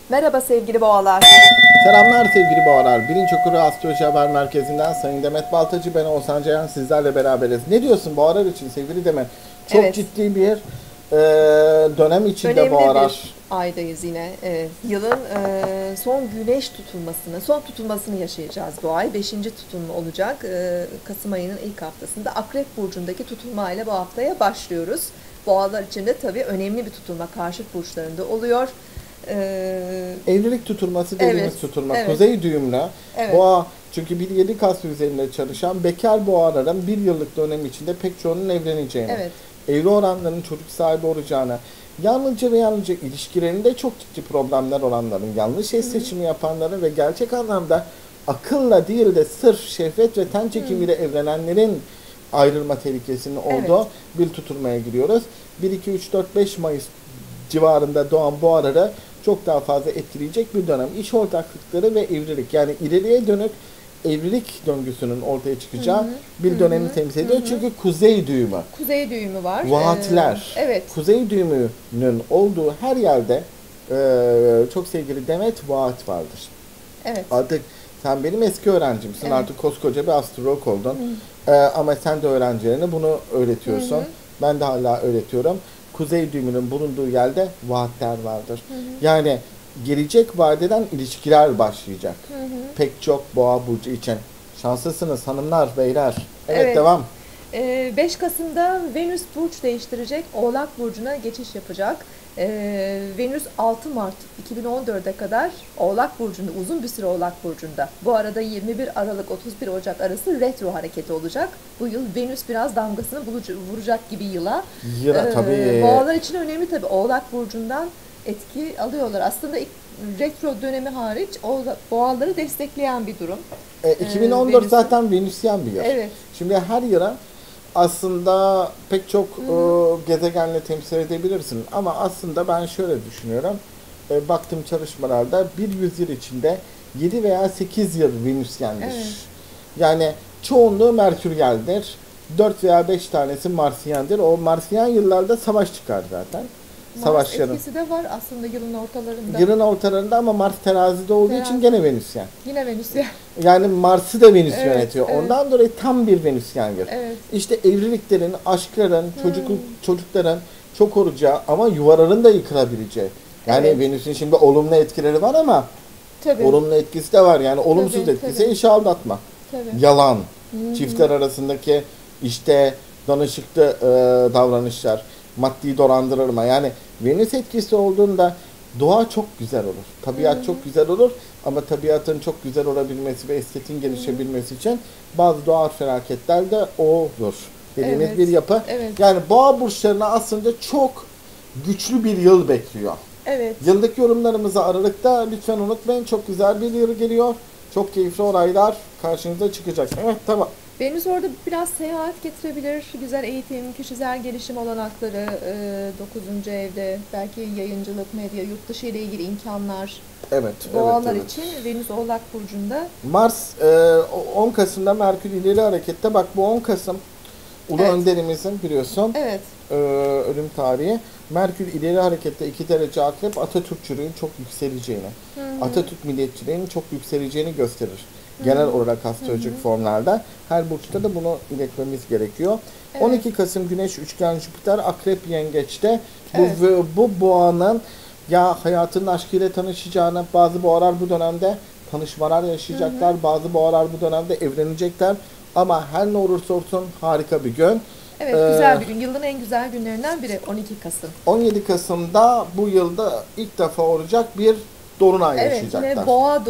Merhaba sevgili boğalar. Selamlar sevgili boğalar. Bilinç Okuru Astroloji Haber Merkezi'nden Sayın Demet Baltacı, ben Oğuzhan Ceyhan sizlerle beraberiz. Ne diyorsun boğalar için sevgili Demet? Çok Evet, ciddi bir dönem içinde önemli boğalar. bir aydayız yine. Yılın son güneş tutulmasını, son tutulmasını yaşayacağız bu ay. Beşinci tutulma olacak. Kasım ayının ilk haftasında Akrep Burcu'ndaki tutulmayla bu haftaya başlıyoruz. Boğalar için de tabii önemli bir tutulma karşıt burçlarında oluyor. Evlilik tutulması dediğimiz Evet, tutulma. evet, Kuzey düğümle evet. boğa, çünkü bir 7 Kasım üzerinde çalışan bekar boğaların bir yıllık dönem içinde pek çoğunun evleneceğini, Evet. evli olanların çocuk sahibi olacağını, yalnızca ve yalnızca ilişkilerinde çok ciddi problemler olanların, yanlış eş seçimi yapanların ve gerçek anlamda akılla değil de sırf şehvet ve ten çekimiyle evlenenlerin ayrılma tehlikesinin olduğu bir tutulmaya giriyoruz. 1, 2, 3, 4, 5 Mayıs civarında doğan boğaları çok daha fazla etkileyecek bir dönem. İş ortaklıkları ve evlilik, yani ileriye dönük evlilik döngüsünün ortaya çıkacağı bir dönemi temsil ediyor. Çünkü kuzey düğümü, Kuzey düğümü var. vaatler, Evet. kuzey düğümünün olduğu her yerde çok sevgili Demet, vaat vardır. Evet. Artık sen benim eski öğrencimsin, Evet. artık koskoca bir astrolog oldun. Ama sen de öğrencilerine bunu öğretiyorsun. Ben de hala öğretiyorum. Kuzey düğümünün bulunduğu yerde vaatler vardır. Yani gelecek vadeden ilişkiler başlayacak. Pek çok boğa burcu için. Şanslısınız hanımlar, beyler. Evet, Evet. devam. 5 Kasım'da Venüs burç değiştirecek, Oğlak Burcu'na geçiş yapacak. Venüs 6 Mart 2014'e kadar Oğlak Burcu'nda, uzun bir süre Oğlak Burcu'nda. Bu arada 21 Aralık 31 Ocak arası retro hareketi olacak. Bu yıl Venüs biraz damgasını vuracak gibi yıla. Yine tabii. Boğalar için önemli tabii. Oğlak Burcu'ndan etki alıyorlar. Aslında ilk retro dönemi hariç boğaları destekleyen bir durum. 2014 Venüs'ün. zaten Venüsyen bir yıl. Evet. Şimdi her yıla aslında pek çok gezegenle temsil edebilirsin. Ama aslında ben şöyle düşünüyorum. Baktığım çalışmalarda bir yüzyıl içinde 7 veya 8 yıl Venüsyendir. Evet. Yani çoğunluğu Merküryendir. 4 veya 5 tanesi Marsyendir. O Marsyen yıllarda savaş çıkar zaten. Mars etkisi de var aslında yılın ortalarında. Yılın ortalarında, ama Mars terazide olduğu için gene Venüsyen. Yine Venüs ya. Yani Mars'ı da Venüs Evet, yönetiyor. evet. Ondan dolayı tam bir Venüsyen yıl. Evet. İşte evliliklerin, aşkların, çocukların çok olacağı ama yuvaların da yıkılabileceği. Yani Evet. Venüs'ün şimdi olumlu etkileri var ama Tabii. olumlu etkisi de var. Yani olumsuz Tabii, etkisi tabii. eşi aldatma, Tabii. yalan, çiftler arasındaki işte danışıklı davranışlar, maddi dolandırılma. Yani Venüs etkisi olduğunda doğa çok güzel olur. Tabiat çok güzel olur, ama tabiatın çok güzel olabilmesi ve estetiğin gelişebilmesi için bazı doğal felaketler de olur dediğimiz Evet. bir yapı. Evet. Yani boğa burçlarına aslında çok güçlü bir yıl bekliyor. Evet. Yıllık yorumlarımızı Aralık'ta lütfen unutmayın. Çok güzel bir yıl geliyor. Çok keyifli olaylar karşınıza çıkacak. Evet, tamam. Venüs orada biraz seyahat getirebilir. Güzel eğitim, kişisel gelişim olanakları 9. evde. Belki yayıncılık, medya, yurt dışı ile ilgili imkanlar. Evet. Boğalar evet. için Venüs Oğlak Burcu'nda. Mars 10 Kasım'da Merkür ileri harekette. Bak, bu 10 Kasım Ulu Evet. Önderimizin biliyorsun Evet. ölüm tarihi. Merkür ileri harekette 2 derece Akrep, Atatürkçülüğün çok yükseleceğini, Atatürk milliyetçiliğinin çok yükseleceğini gösterir. Genel olarak astrolojik formlarda. Her burçta da bunu iletmemiz gerekiyor. Evet. 12 Kasım Güneş üçgen Jüpiter Akrep Yengeç'te. Evet. Bu boğanın ya hayatının aşkıyla tanışacağını, bazı boğalar bu dönemde tanışmalar yaşayacaklar, bazı boğalar bu dönemde evlenecekler. Ama her ne olursa olsun harika bir gün. Evet, güzel bir gün. Yılın en güzel günlerinden biri 12 Kasım. 17 Kasım'da bu yılda ilk defa olacak bir dolunay Evet, yaşayacaklar. yine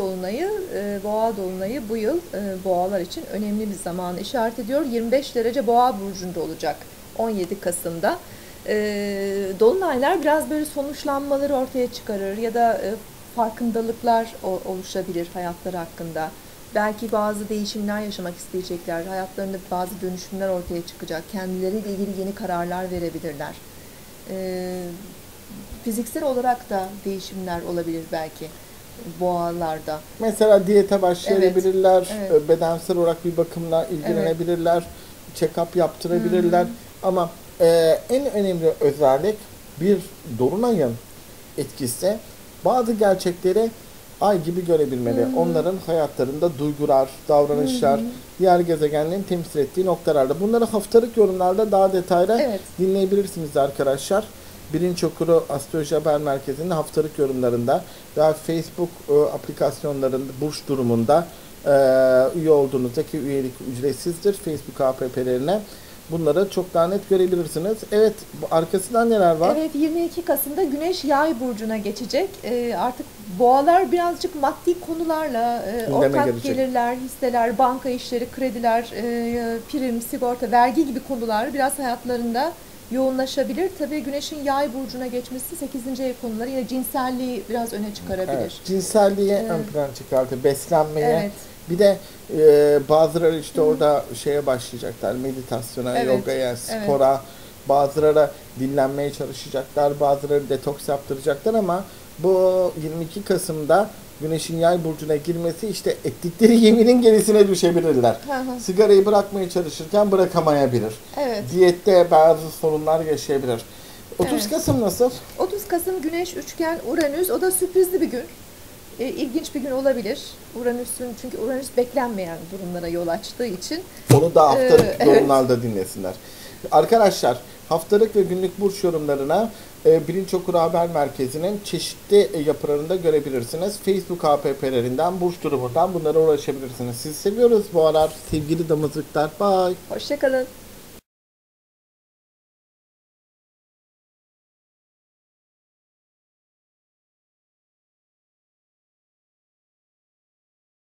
Boğa dolunayı bu yıl boğalar için önemli bir zamanı işaret ediyor. 25 derece Boğa burcunda olacak 17 Kasım'da. Dolunaylar biraz böyle sonuçlanmaları ortaya çıkarır ya da farkındalıklar oluşabilir hayatları hakkında. Belki bazı değişimler yaşamak isteyecekler. Hayatlarında bazı dönüşümler ortaya çıkacak. Kendileriyle ilgili yeni kararlar verebilirler. Fiziksel olarak da değişimler olabilir belki boğalarda. Mesela diyete başlayabilirler, Evet, evet. bedensel olarak bir bakımla ilgilenebilirler, check-up yaptırabilirler. Ama en önemli özellik bir dolunayın etkisi bazı gerçekleri ay gibi görebilmeli. Onların hayatlarında duygular, davranışlar, diğer gezegenlerin temsil ettiği noktalarda. Bunları haftalık yorumlarda daha detaylı Evet. dinleyebilirsiniz arkadaşlar. Bilinç Okuru Astroloji Haber Merkezi'nin haftalık yorumlarında veya Facebook aplikasyonlarında, burç durumunda üye olduğunuzdaki üyelik ücretsizdir. Facebook APP'lerine. Bunları çok daha net görebilirsiniz. Evet, arkasından neler var? Evet, 22 Kasım'da Güneş Yay burcuna geçecek. Artık boğalar birazcık maddi konularla, Gündeme ortak gelecek. gelirler, hisseler, banka işleri, krediler, prim, sigorta, vergi gibi konular biraz hayatlarında yoğunlaşabilir. Tabii Güneş'in Yay burcuna geçmesi 8. ev konuları yine cinselliği biraz öne çıkarabilir. Evet, cinselliği ön plana çıkartır, beslenmeye. Evet. Bir de bazıları işte orada şeye başlayacaklar, meditasyona, Evet, yogaya, spora. Bazıları dinlenmeye çalışacaklar, bazıları detoks yaptıracaklar ama bu 22 Kasım'da Güneş'in Yay burcuna girmesi işte ettikleri yeminin gerisine düşebilirler. Hı hı. Sigarayı bırakmaya çalışırken bırakamayabilir. Evet. Diyette bazı sorunlar yaşayabilir. 30 Evet. Kasım nasıl? 30 Kasım Güneş üçgen Uranüs, o da sürprizli bir gün. İlginç bir gün olabilir. Uranüs'ün, çünkü Uranüs beklenmeyen durumlara yol açtığı için. Onu da haftalık Evet. yorumlarda dinlesinler. Arkadaşlar, haftalık ve günlük burç yorumlarına Bilinç Okuru Haber Merkezi'nin çeşitli yapılarında görebilirsiniz. Facebook APP'lerinden, burç durumundan bunlara ulaşabilirsiniz. Sizi seviyoruz bu aralar. Sevgili damızlıklar. Bye. Hoşça kalın.